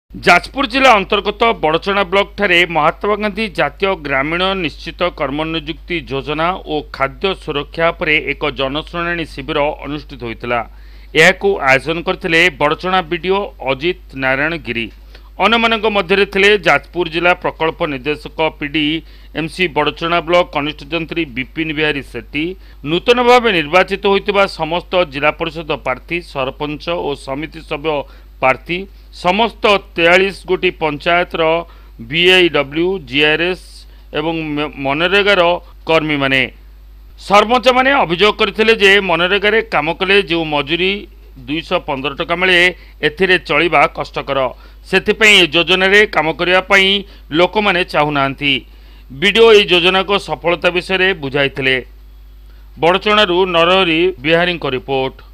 जाजपुर जिला अंतर्गत बड़चना ब्लॉक ठारे महात्मा गांधी जातीय ग्रामीण निश्चित कर्मनियुक्ति योजना और खाद्य सुरक्षा पर एक जनशुणाणी शिविर अनुष्ठित होता। यह आयोजन करते बड़चना बीडीओ अजित नारायण गिरी। अन्य मध्य थे जाजपुर जिला प्रकल्प निर्देशक पीडी एमसी बड़चना ब्लॉक कनिष्ठजंत्री विपिन बिहारी सेट्टी, नूतन भाव निर्वाचित होता समस्त जिला परिषद प्रार्थी, सरपंच और समिति सभ्य प्रार्थी, समस्त 43 गोटी पंचायतर बीआईडब्ल्यू जीआरएस एवं मनरेगार कर्मी माने सरपंच माने अभियोग करथिले मनरेगा रे काम कले जो मजूरी 215 टका मिले एथिरे चलिबा कष्टकर, सेथिपई योजना रे काम करिया पई लोक माने चाहुनांती। वीडियो ए योजना को सफलता विषय रे बुझाइथिले। बड़चणारू नरहरी बिहारी को रिपोर्ट।